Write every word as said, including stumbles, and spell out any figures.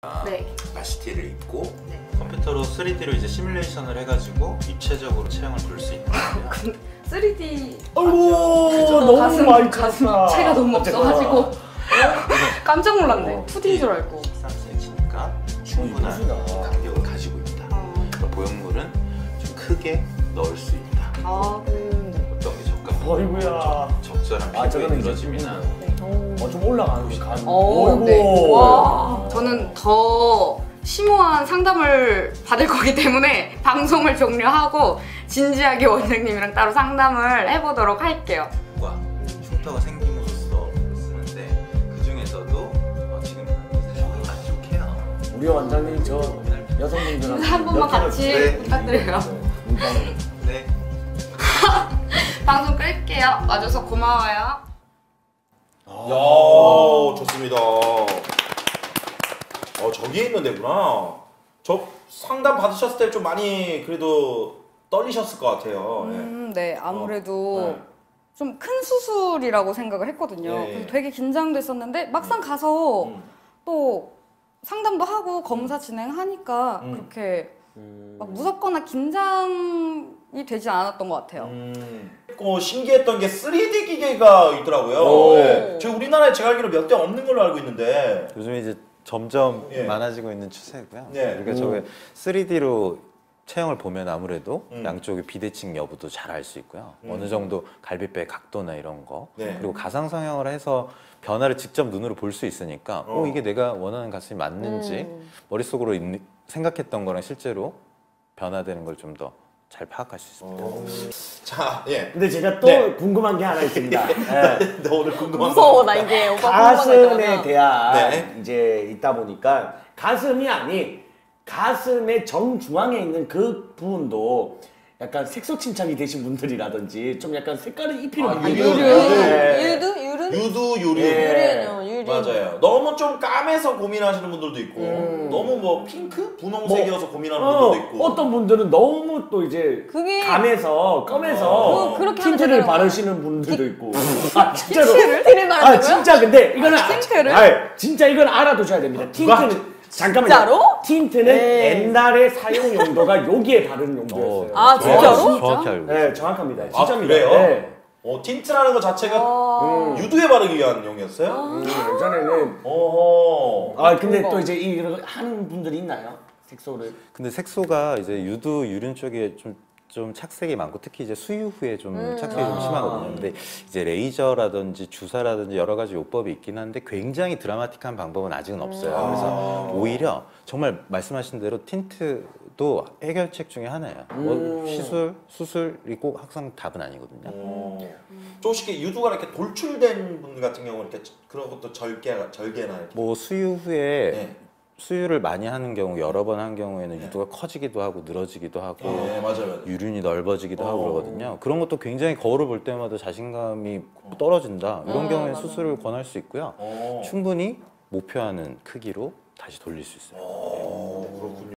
네. 마시티를 입고 네. 컴퓨터로 쓰리디로 이제 시뮬레이션을 해가지고 입체적으로 체형을 볼 수 있는 거예요. 쓰리디 아이고 그죠? 너무 가슴, 많이 가슴 찼다. 체가 너무 어쨌거나. 없어가지고 깜짝 놀랐네. 어. 투디인 줄 알고. 십삼 센티미터니까 충분한 이쁘시다. 간격을 가지고 있다. 어. 그러니까 보형물은 좀 크게 넣을 수 있다. 아, 음. 어떤 게 적합한 어이구야. 적절한 아, 피부의 저거는 이제 늘어짐이나 네. 어, 좀 올라가는 간. 오, 어이구. 네. 와, 저는 더 심오한 상담을 받을 거기 때문에 방송을 종료하고 진지하게 원장님이랑 따로 상담을 해보도록 할게요. 과 흉터가 생김으로써 쓰는데 그 중에서도 어, 지금 사실 만족해요. 우리 원장님 저 여성분들한테 인사 한 번만 같이 네. 부탁드려요. 네. 방송 끌게요. 와줘서 고마워요. 야 좋습니다. 어 저기에 있는 데구나. 저 상담 받으셨을 때 좀 많이 그래도 떨리셨을 것 같아요. 예. 음, 네, 아무래도 어, 네. 좀 큰 수술이라고 생각을 했거든요. 예, 예. 그래서 되게 긴장됐었는데 막상 가서 음. 또 상담도 하고 검사 진행하니까 음. 그렇게 음. 막 무섭거나 긴장이 되지 않았던 것 같아요. 음. 어, 신기했던 게 쓰리디 기계가 있더라고요. 오. 예. 저희 우리나라에 제가 알기로 몇 대 없는 걸로 알고 있는데. 요즘 이제 점점 예. 많아지고 있는 추세고요. 네. 그러니까 저게 쓰리디로 체형을 보면 아무래도 음. 양쪽의 비대칭 여부도 잘 알 수 있고요. 음. 어느 정도 갈비뼈의 각도나 이런 거. 네. 그리고 가상 성형을 해서 변화를 직접 눈으로 볼 수 있으니까 어. 어, 이게 내가 원하는 가슴이 맞는지 음. 머릿속으로 있- 생각했던 거랑 실제로 변화되는 걸 좀 더 잘 파악할 수 있습니다. 어. 자, 예. 근데 제가 또 네. 궁금한 게 하나 있습니다. 예. 너 오늘 궁금한 무서워 거. 나 이게 오빠 가슴에 대한 네. 이제 있다 보니까 가슴이 아닌 가슴의 정중앙에 있는 그 부분도 약간 색소 침착이 되신 분들이라든지 좀 약간 색깔을 입히는 아, 분들이 유륜, 네. 유두? 유른? 유두, 유륜. 예. 유륜, 유륜. 맞아요. 너무 좀 까매서 고민하시는 분들도 있고, 음. 너무 뭐 핑크, 분홍색이어서 고민하는 어, 분들도 있고. 어떤 분들은 너무 또 이제 그게 감에서 검에서 어, 그렇게 하면 틴트를 되나요? 바르시는 분들도 있고. 아 진짜로. 틴트를 아 바른다고요? 진짜 근데 이거는 아, 틴트를? 아 진짜 이건 알아두셔야 됩니다. 틴트는 잠깐만요. 진짜로? 틴트는 네. 옛날에 사용 용도가 여기에 바르는 용도였어요. 아, 진짜로? 정확히, 진짜? 정확히 알고 있어요. 네, 정확합니다. 아, 진짜입니다. 그래요? 네. 어, 틴트라는 거 자체가 아. 유두에 바르기 위한 용이었어요? 음, 예전에는 어허. 아 근데 그런 또 거. 이제 이런 하는 분들이 있나요? 색소를. 근데 색소가 이제 유두, 유륜 쪽에 좀, 좀 착색이 많고 특히 이제 수유 후에 좀 음. 착색이 좀 아. 심하거든요. 근데 이제 레이저라든지 주사라든지 여러 가지 요법이 있긴 한데 굉장히 드라마틱한 방법은 아직은 없어요. 아. 그래서 오히려 정말 말씀하신 대로 틴트도 해결책 중에 하나예요. 뭐 음. 시술, 수술이 꼭 항상 답은 아니거든요. 어. 조금씩 이렇게 유두가 이렇게 돌출된 분 같은 경우는 이렇게 그런 것도 절개, 절개나 이렇게. 뭐 수유 후에 네. 수유를 많이 하는 경우 여러 번 한 경우에는 네. 유두가 커지기도 하고 늘어지기도 하고 네, 맞아요, 맞아요. 유륜이 넓어지기도 하고 어. 그러거든요. 그런 것도 굉장히 거울을 볼 때마다 자신감이 떨어진다. 이런 음, 경우에 맞아. 수술을 권할 수 있고요. 어. 충분히 목표하는 크기로 다시 돌릴 수 있어요. 어.